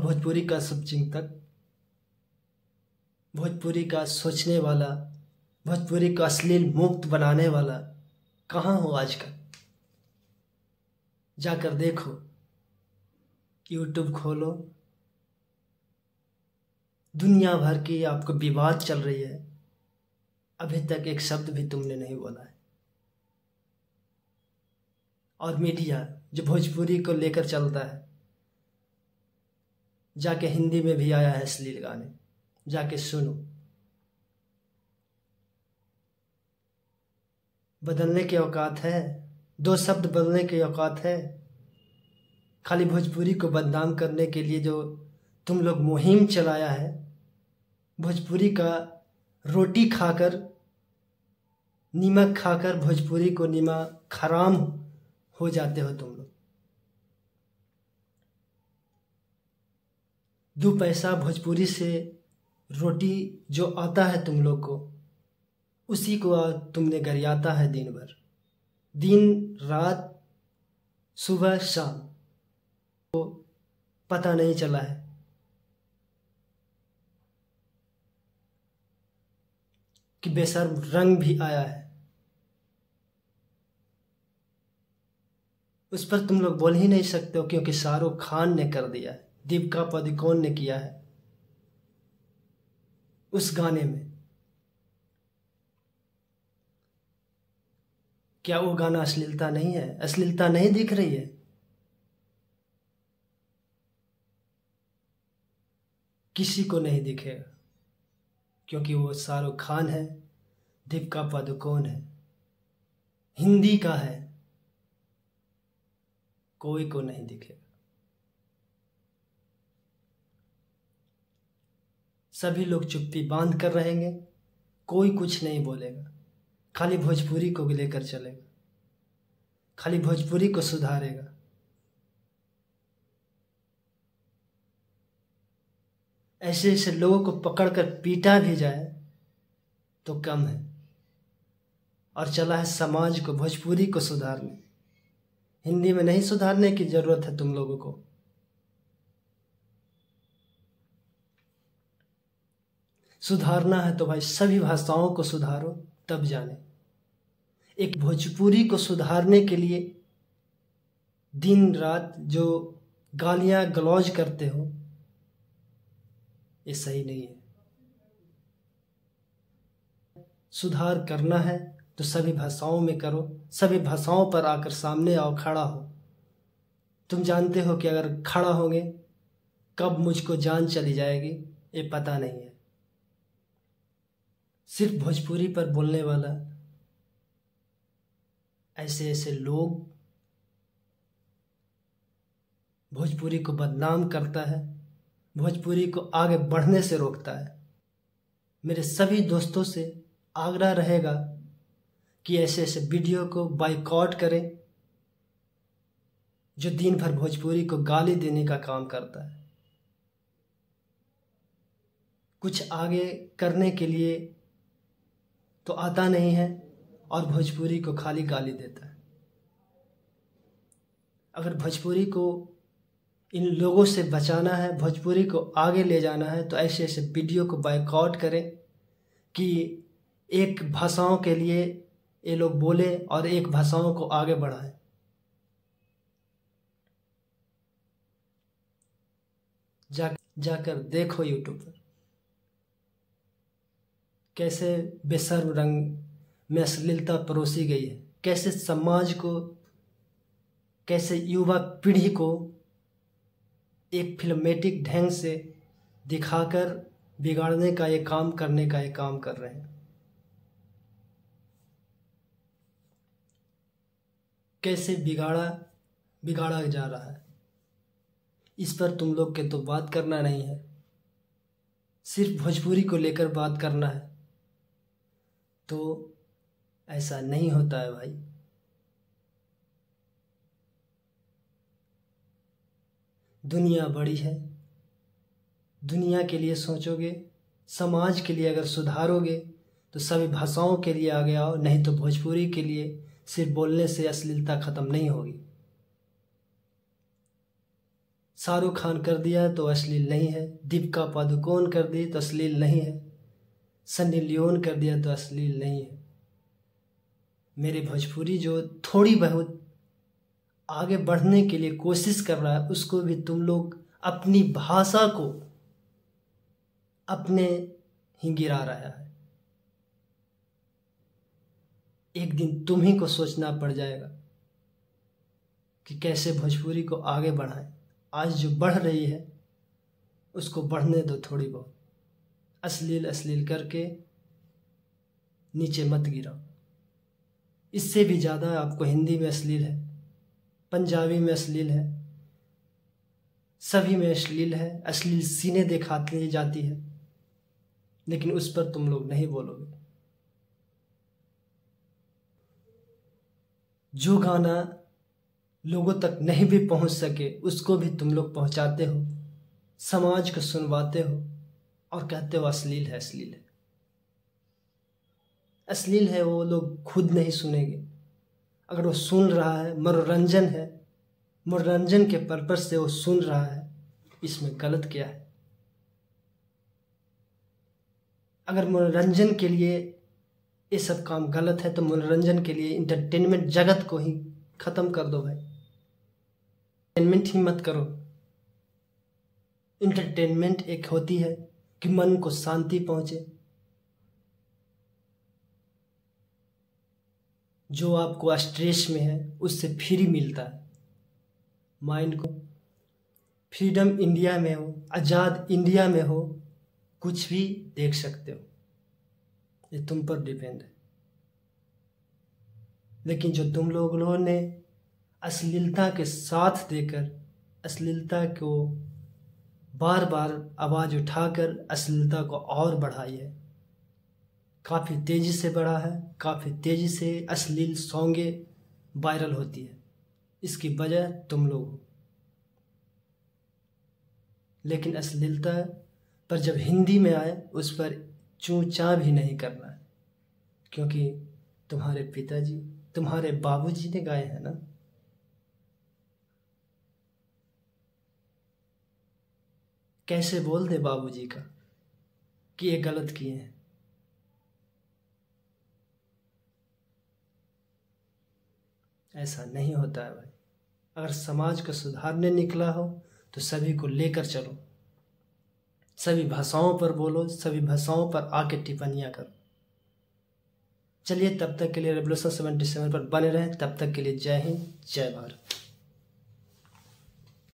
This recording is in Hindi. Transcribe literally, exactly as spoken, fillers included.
भोजपुरी का शुभचिंतक, भोजपुरी का सोचने वाला, भोजपुरी को अश्लील मुक्त बनाने वाला कहाँ हो आजकल? जाकर देखो, यूट्यूब खोलो, दुनिया भर की आपको विवाद चल रही है, अभी तक एक शब्द भी तुमने नहीं बोला है। और मीडिया जो भोजपुरी को लेकर चलता है, जाके हिंदी में भी आया है अश्लील गाने, जाके सुनो। बदलने की औकात है, दो शब्द बदलने की औकात है। खाली भोजपुरी को बदनाम करने के लिए जो तुम लोग मुहिम चलाया है, भोजपुरी का रोटी खाकर, नीमक खाकर भोजपुरी को नीमक हराम हो जाते हो तुम लोग। दो पैसा भोजपुरी से रोटी जो आता है तुम लोग को, उसी को तुमने गरियाता है दिन भर, दिन रात, सुबह शाम, तो पता नहीं चला है। कि बेशर्म रंग भी आया है, उस पर तुम लोग बोल ही नहीं सकते हो, क्योंकि शाहरुख खान ने कर दिया है, दीपिका पादुकोण ने किया है उस गाने में। क्या वो गाना अश्लीलता नहीं है? अश्लीलता नहीं दिख रही है? किसी को नहीं दिखेगा, क्योंकि वो शाहरुख खान है, दीपिका पादुकोण है, हिंदी का है, कोई को नहीं दिखेगा। सभी लोग चुप्पी बांध कर रहेंगे, कोई कुछ नहीं बोलेगा, खाली भोजपुरी को लेकर चलेगा, खाली भोजपुरी को सुधारेगा। ऐसे ऐसे लोगों को पकड़कर पीटा भी जाए तो कम है, और चला है समाज को, भोजपुरी को सुधारने। हिंदी में नहीं सुधारने की जरूरत है तुम लोगों को। सुधारना है तो भाई सभी भाषाओं को सुधारो, तब जाने। एक भोजपुरी को सुधारने के लिए दिन रात जो गालियां गलौज करते हो, ये सही नहीं है। सुधार करना है तो सभी भाषाओं में करो, सभी भाषाओं पर आकर सामने आओ, खड़ा हो। तुम जानते हो कि अगर खड़ा होंगे कब मुझको जान चली जाएगी, ये पता नहीं है। सिर्फ भोजपुरी पर बोलने वाला ऐसे ऐसे लोग भोजपुरी को बदनाम करता है, भोजपुरी को आगे बढ़ने से रोकता है। मेरे सभी दोस्तों से आग्रह रहेगा कि ऐसे ऐसे वीडियो को बाइकआउट करें जो दिन भर भोजपुरी को गाली देने का काम करता है। कुछ आगे करने के लिए तो आता नहीं है और भोजपुरी को खाली गाली देता है। अगर भोजपुरी को इन लोगों से बचाना है, भोजपुरी को आगे ले जाना है, तो ऐसे ऐसे वीडियो को बाइकआउट करें कि एक भाषाओं के लिए ये लोग बोले और एक भाषाओं को आगे बढ़ाएं। जा जाकर देखो यूट्यूब पर कैसे बेशर्म रंग में अश्लीलता परोसी गई है, कैसे समाज को, कैसे युवा पीढ़ी को एक फिल्मेटिक ढंग से दिखाकर बिगाड़ने का ये काम करने का ये काम कर रहे हैं। कैसे बिगाड़ा बिगाड़ा जा रहा है, इस पर तुम लोग के तो बात करना नहीं है, सिर्फ भोजपुरी को लेकर बात करना है। तो ऐसा नहीं होता है भाई। दुनिया बड़ी है, दुनिया के लिए सोचोगे, समाज के लिए अगर सुधारोगे तो सभी भाषाओं के लिए आगे आओ, नहीं तो भोजपुरी के लिए सिर्फ बोलने से अश्लीलता खत्म नहीं होगी। शाहरुख खान कर दिया तो अश्लील नहीं है, दीपिका पादुकोण कर दी तो अश्लील नहीं है, सन्नी लियोन कर दिया तो अश्लील नहीं है। मेरे भोजपुरी जो थोड़ी बहुत आगे बढ़ने के लिए कोशिश कर रहा है, उसको भी तुम लोग अपनी भाषा को अपने ही गिरा रहा है। एक दिन तुम ही को सोचना पड़ जाएगा कि कैसे भोजपुरी को आगे बढ़ाएं। आज जो बढ़ रही है उसको बढ़ने दो थोड़ी बहुत, अश्लील अश्लील करके नीचे मत गिराओ। इससे भी ज़्यादा आपको हिंदी में अश्लील है, पंजाबी में अश्लील है, सभी में अश्लील है, अश्लील सीने दिखाती जाती है, लेकिन उस पर तुम लोग नहीं बोलोगे। जो गाना लोगों तक नहीं भी पहुंच सके उसको भी तुम लोग पहुंचाते हो, समाज को सुनवाते हो और कहते हो अश्लील है अश्लील है अश्लील है। वो लोग खुद नहीं सुनेंगे। अगर वो सुन रहा है, मनोरंजन है, मनोरंजन के पर्पज से वो सुन रहा है, इसमें गलत क्या है? अगर मनोरंजन के लिए ये सब काम गलत है तो मनोरंजन के लिए इंटरटेनमेंट जगत को ही खत्म कर दो भाई। इंटरटेनमेंट ही मत करो। इंटरटेनमेंट एक होती है कि मन को शांति पहुंचे, जो आपको स्ट्रेस में है उससे फ्री मिलता है। माइंड को फ्रीडम इंडिया में हो, आज़ाद इंडिया में हो, कुछ भी देख सकते हो, ये तुम पर डिपेंड है। लेकिन जो तुम लोगों ने अश्लीलता के साथ देकर, अश्लीलता को बार बार आवाज़ उठाकर अश्लीलता को और बढ़ाई है, काफ़ी तेज़ी से बढ़ा है, काफ़ी तेज़ी से अश्लील सॉन्गें वायरल होती है। इसकी वजह तुम लोग हो। लेकिन अश्लीलता पर जब हिंदी में आए उस पर चूं चां भी नहीं करना है, क्योंकि तुम्हारे पिताजी, तुम्हारे बाबूजी ने गाए हैं ना। कैसे बोल दे बाबूजी का कि ये गलत किए हैं? ऐसा नहीं होता है भाई। अगर समाज को सुधारने निकला हो तो सभी को लेकर चलो, सभी भाषाओं पर बोलो, सभी भाषाओं पर आके टिप्पणियाँ करो। चलिए, तब तक के लिए रेवोल्यूशन सेवेंटी सेवन पर बने रहें। तब तक के लिए जय हिंद, जय भारत।